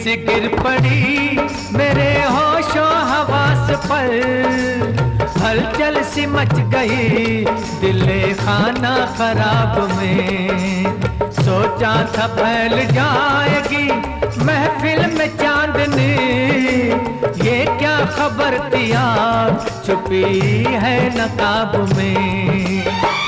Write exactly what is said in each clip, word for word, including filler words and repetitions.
सी गिर पड़ी मेरे होशो हवास पर, हलचल सी मच गई दिले खाना खराब में। सोचा था फैल जाएगी महफिल में चांदनी, ये क्या खबर थी यार छुपी है नकाब में।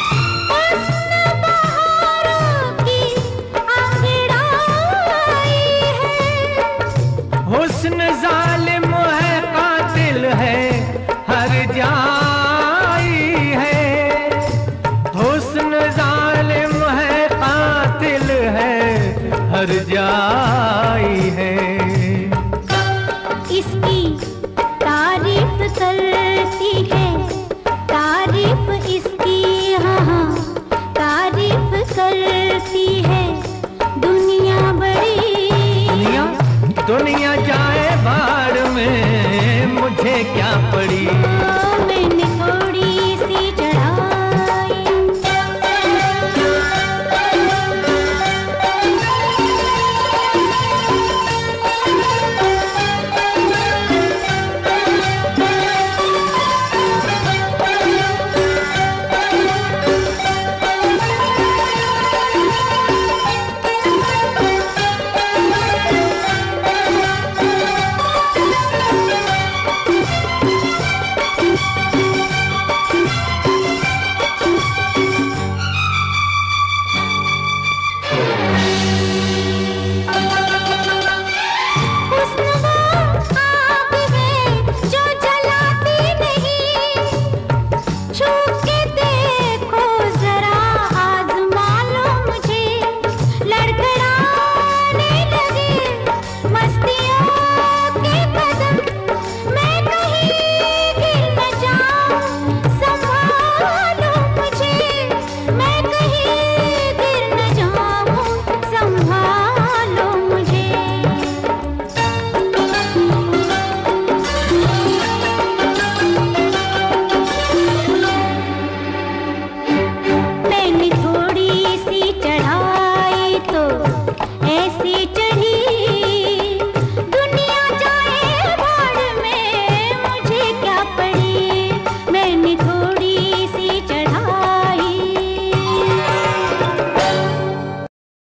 हुस्न जालिम है कातिल है हर जाई है, हुस्न जालिम है कातिल है हर जाई है। इसकी तारीफ करती है, तारीफ इसकी हाँ तारीफ करती है दुनिया बड़ी। दुनिया दुनिया जाए बाढ़ में मुझे क्या पड़ी।